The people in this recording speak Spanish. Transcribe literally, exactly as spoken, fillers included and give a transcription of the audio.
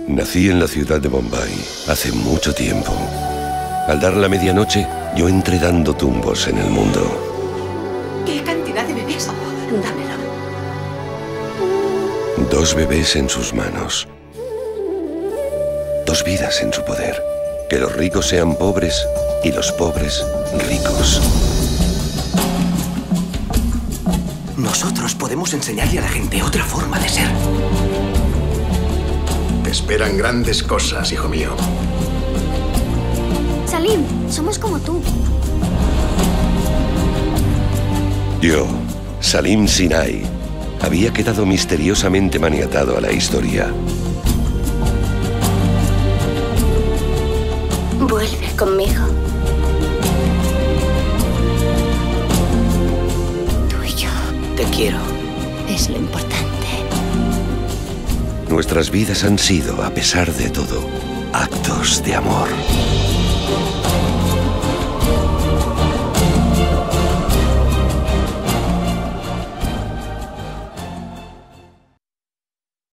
Nací en la ciudad de Bombay hace mucho tiempo. Al dar la medianoche, yo entré dando tumbos en el mundo. ¿Qué cantidad de bebés? Oh, dámelo. Dos bebés en sus manos. Dos vidas en su poder. Que los ricos sean pobres y los pobres ricos. Nosotros podemos enseñarle a la gente otra forma de ser. Te esperan grandes cosas, hijo mío. Salim, somos como tú. Yo, Salim Sinai, había quedado misteriosamente maniatado a la historia. Vuelve conmigo. Tú y yo. Te quiero. Es lo importante. Nuestras vidas han sido, a pesar de todo, actos de amor.